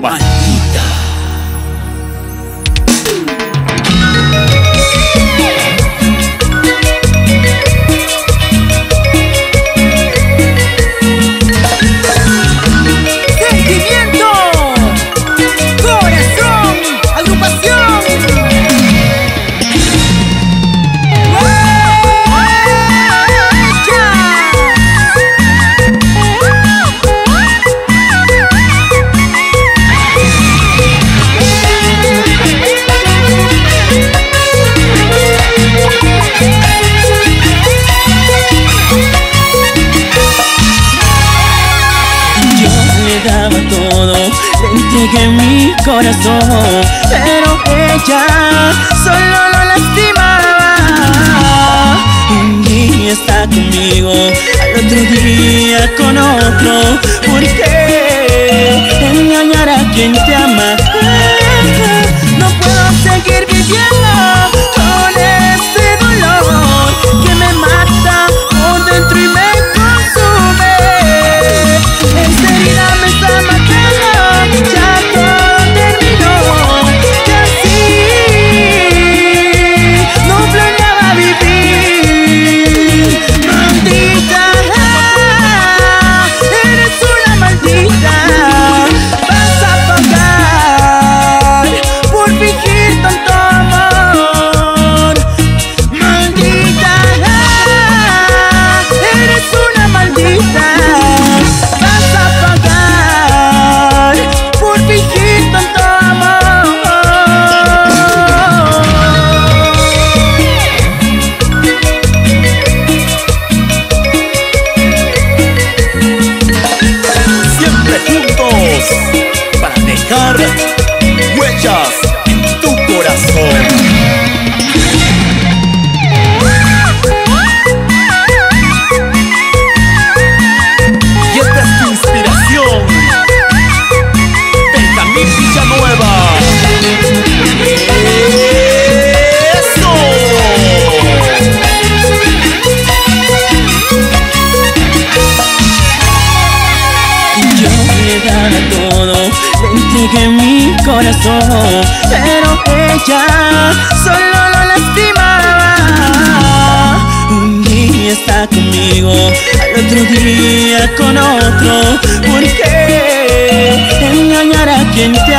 Maldita. Entregué mi corazón, pero ella solo lo lastimaba. Un día está conmigo, al otro día con otro. ¿Por qué engañar a quien te ama? No puedo seguir viviendo con este dolor que me mata por dentro y me consume. Esta herida me está matando. Ya todo terminó, que así no planeaba vivir. Maldita, eres una maldita. Vas a pagar por fingir tanto amor. Maldita, eres una maldita. Vas a pagar por fingir tanto amor. Siempre juntos para dejar huellas en tu corazón. Y esta es tu inspiración, Benjamín Villanueva. ¡Eso! Yo le daba todo, le entregué mi corazón, pero ella solo lo lastimaba. Un día está conmigo, al otro día con otro. ¿Por qué engañar a quien te